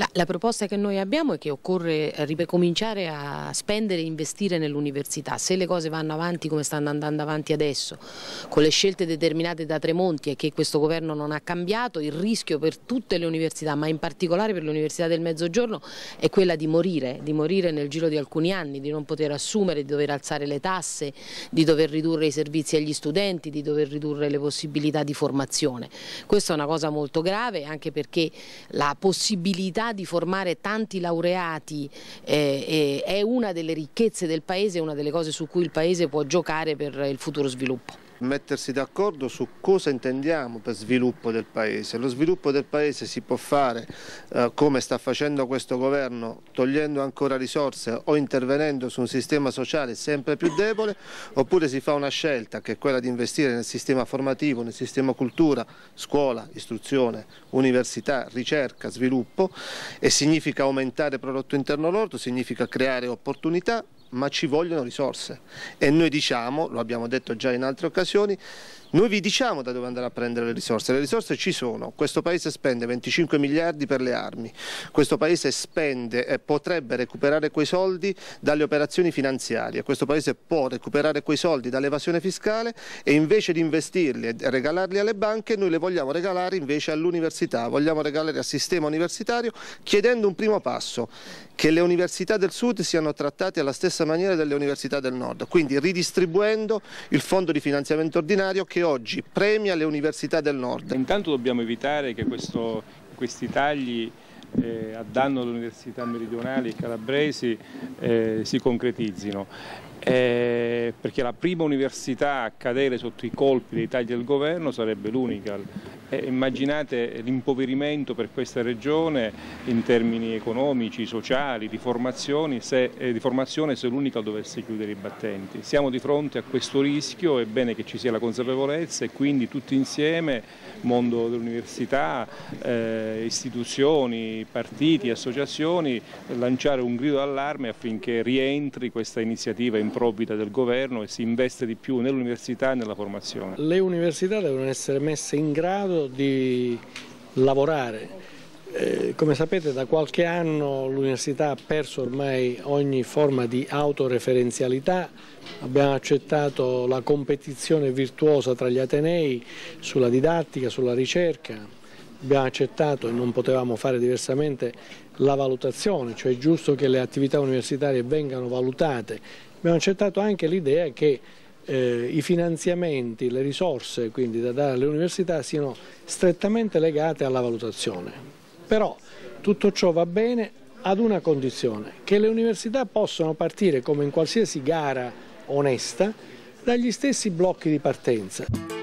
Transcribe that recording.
La proposta che noi abbiamo è che occorre ricominciare a spendere e investire nell'università. Se le cose vanno avanti come stanno andando avanti adesso, con le scelte determinate da Tremonti e che questo governo non ha cambiato, il rischio per tutte le università, ma in particolare per l'Università del Mezzogiorno, è quella di morire nel giro di alcuni anni, di non poter assumere, di dover alzare le tasse, di dover ridurre i servizi agli studenti, di dover ridurre le possibilità di formazione. Questa è una cosa molto grave, anche perché la possibilità di formare tanti laureati è una delle ricchezze del Paese, è una delle cose su cui il Paese può giocare per il futuro sviluppo. Mettersi d'accordo su cosa intendiamo per sviluppo del Paese. Lo sviluppo del Paese si può fare come sta facendo questo governo, togliendo ancora risorse o intervenendo su un sistema sociale sempre più debole, oppure si fa una scelta che è quella di investire nel sistema formativo, nel sistema cultura, scuola, istruzione, università, ricerca, sviluppo, e significa aumentare il prodotto interno lordo, significa creare opportunità, ma ci vogliono risorse e noi diciamo, lo abbiamo detto già in altre occasioni, noi vi diciamo da dove andare a prendere le risorse ci sono, questo Paese spende 25 miliardi per le armi, questo Paese spende e potrebbe recuperare quei soldi dalle operazioni finanziarie, questo Paese può recuperare quei soldi dall'evasione fiscale e invece di investirli e regalarli alle banche noi le vogliamo regalare invece all'università, vogliamo regalare al sistema universitario chiedendo un primo passo, che le università del Sud siano trattate alla stessa maniera delle università del Nord, quindi ridistribuendo il fondo di finanziamento ordinario che oggi premia le università del Nord. Intanto dobbiamo evitare che questi tagli a danno delle università meridionali e calabresi si concretizzino, perché la prima università a cadere sotto i colpi dei tagli del governo sarebbe l'Unical. Immaginate l'impoverimento per questa regione in termini economici, sociali, di formazione se l'Unical dovesse chiudere i battenti. Siamo di fronte a questo rischio, è bene che ci sia la consapevolezza e quindi tutti insieme, mondo dell'università, istituzioni, partiti, associazioni, lanciare un grido d'allarme affinché rientri questa iniziativa improvvida del governo e si investe di più nell'università e nella formazione. Le università devono essere messe in grado di lavorare. Come sapete, da qualche anno l'università ha perso ormai ogni forma di autoreferenzialità, abbiamo accettato la competizione virtuosa tra gli atenei sulla didattica, sulla ricerca, abbiamo accettato, e non potevamo fare diversamente, la valutazione, cioè è giusto che le attività universitarie vengano valutate, abbiamo accettato anche l'idea che i finanziamenti, le risorse quindi da dare alle università siano strettamente legate alla valutazione. Però tutto ciò va bene ad una condizione, che le università possano partire come in qualsiasi gara onesta dagli stessi blocchi di partenza.